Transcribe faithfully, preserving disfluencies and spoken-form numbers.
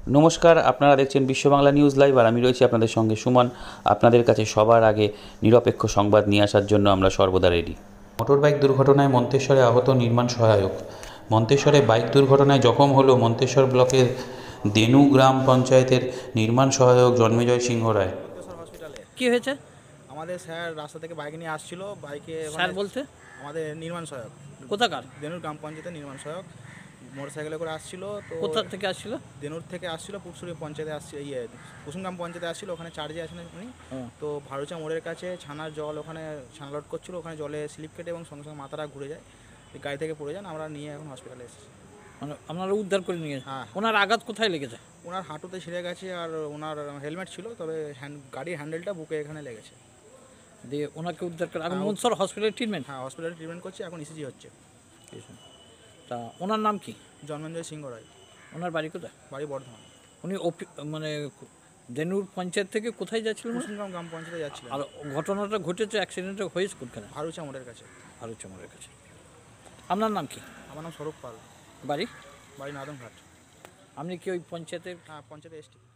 নমস্কার, আপনারা দেখছেন বিশ্ব বাংলা নিউজ লাইভ আর আমি রয়েছি আপনাদের সঙ্গে সুমন। আপনাদের কাছে সবার আগে নিরপেক্ষ সংবাদ নিয়ে আসার জন্য আমরা সর্বদা রেডি। মোটরবাইক দুর্ঘটনায় মন্তেশ্বরে আহত নির্মাণ সহায়ক। মন্তেশ্বরে বাইক দুর্ঘটনায় জখম হলো মন্তেশ্বর ব্লকের দেনু গ্রাম পঞ্চায়েতের নির্মাণ সহায়ক জন্মেজয় সিংহ রায়। মন্তেশ্বর হসপিটালে কি হয়েছে? আমাদের স্যার রাস্তা থেকে বাইক নিয়ে আসছিল, বাইকে স্যার বলতে আমাদের নির্মাণ সহায়ক কোথাকার? দেনুর গ্রাম পঞ্চায়েতের নির্মাণ সহায়ক মোটরসাইকেলে করে আসছিল। তো কোথা থেকে আসছিল? দেনুর থেকে আসছিল, পুরসুরি পঞ্চায়েতে আসছিল, ইয়ে কুসুমগ্রাম পঞ্চায়েতে আসছিল। ওখানে চার্জে আছেন উনি। হ্যাঁ। তো ভারুচা মোড়ের কাছে ছানার জল, ওখানে ছানা লোড করছিল, ওখানে জলে স্লিপ কেটে এবং সঙ্গে সঙ্গে মাথাটা ঘুরে যায়, গাড়ি থেকে পড়ে যান। আমরা নিয়ে এখন হসপিটালে এসেছি। মানে আপনারা উদ্ধার করে নিয়ে গেছেন? হ্যাঁ। ওনার আঘাত কোথায় লেগেছে? ওনার হাঁটুতে ছিঁড়ে গেছে আর ওনার হেলমেট ছিল, তবে হ্যান্ড গাড়ির হ্যান্ডেলটা বুকে এখানে লেগেছে। দিয়ে ওনাকে উদ্ধার করে এখন হ্যাঁ, মনসর হসপিটালে ট্রিটমেন্ট? হ্যাঁ, হসপিটালে ট্রিটমেন্ট করছে, এখন ইসিজি হচ্ছে। তা ওনার নাম কি? জন্মেঞ্জয় সিংহ রায়। ওনার বাড়ি কোথায়? বাড়ি বর্ধমান। উনি অফি- মানে দেনুর পঞ্চায়েত থেকে কোথায় যাচ্ছিলেন? কুসুমগ্রাম গ্রাম পঞ্চায়েতে যাচ্ছিলেন। আর ঘটনাটা ঘটেছে, অ্যাক্সিডেন্টটা হয়েছে কোনখানে? ভারুচা মোড়ের কাছে। ভারত চমরের কাছে। আপনার নাম কি? আমার নাম স্বরূপ পাল। বাড়ি? বাড়ি নাদনঘাট। আপনি কি ওই পঞ্চায়েতের? হ্যাঁ, পঞ্চায়েতে এসটি।